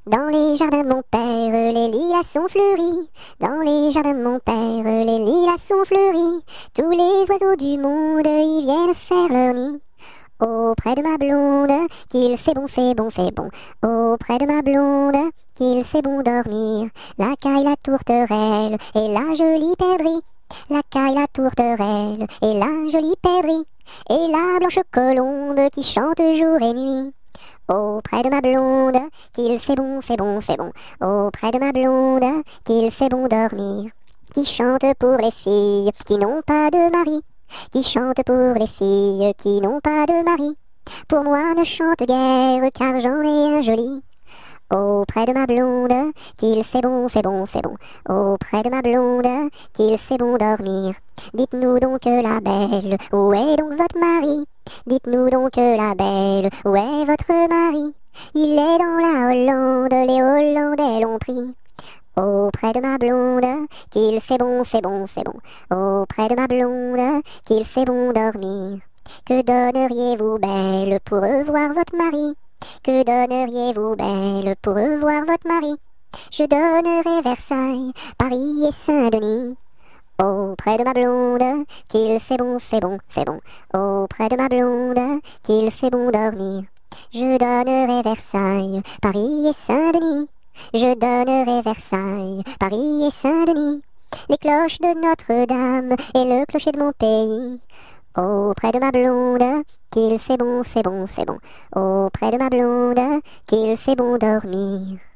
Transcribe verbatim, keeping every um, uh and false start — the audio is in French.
Dans les jardins de mon père, les lilas sont fleuris. Dans les jardins de mon père, les lilas sont fleuris. Tous les oiseaux du monde y viennent faire leur nid. Auprès de ma blonde, qu'il fait bon, fait bon, fait bon. Auprès de ma blonde, qu'il fait bon dormir. La caille, la tourterelle et la jolie perdrix. La caille, la tourterelle et la jolie perdrix. Et la blanche colombe qui chante jour et nuit. Auprès de ma blonde, qu'il fait bon, fait bon, fait bon. Auprès de ma blonde, qu'il fait bon dormir. Qui chante pour les filles qui n'ont pas de mari. Qui chante pour les filles qui n'ont pas de mari. Pour moi ne chante guère car j'en ai un joli. Auprès de ma blonde, qu'il fait bon, fait bon, fait bon. Auprès de ma blonde, qu'il fait bon dormir. Dites-nous donc la belle, où est donc votre mari? Dites-nous donc la belle, où est votre mari? Il est dans la Hollande, les Hollandais l'ont pris. Auprès de ma blonde, qu'il fait bon, fait bon, fait bon. Auprès de ma blonde, qu'il fait bon dormir. Que donneriez-vous belle pour revoir votre mari? Que donneriez-vous belle pour revoir votre mari? Je donnerais Versailles, Paris et Saint-Denis. Auprès de ma blonde, qu'il fait bon, fait bon, fait bon. Auprès de ma blonde, qu'il fait bon dormir. Je donnerai Versailles, Paris et Saint-Denis. Je donnerai Versailles, Paris et Saint-Denis. Les cloches de Notre-Dame et le clocher de mon pays. Auprès de ma blonde, qu'il fait bon, fait bon, fait bon. Auprès de ma blonde, qu'il fait bon dormir.